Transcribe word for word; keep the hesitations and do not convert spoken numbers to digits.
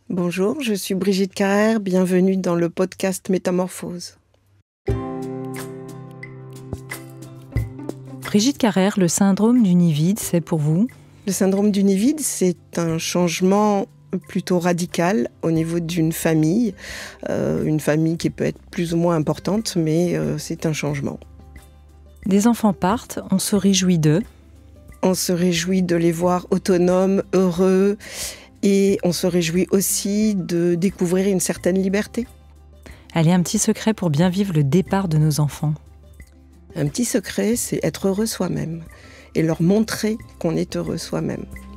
Bonjour, je suis Brigitte Carrère, bienvenue dans le podcast Métamorphose. Brigitte Carrère, le syndrome du nid vide, c'est pour vous ? Le syndrome du nid vide, c'est un changement plutôt radical au niveau d'une famille, euh, une famille qui peut être plus ou moins importante, mais euh, c'est un changement. Des enfants partent, on se réjouit d'eux. On se réjouit de les voir autonomes, heureux, et on se réjouit aussi de découvrir une certaine liberté. Allez, un petit secret pour bien vivre le départ de nos enfants. Un petit secret, c'est être heureux soi-même et leur montrer qu'on est heureux soi-même.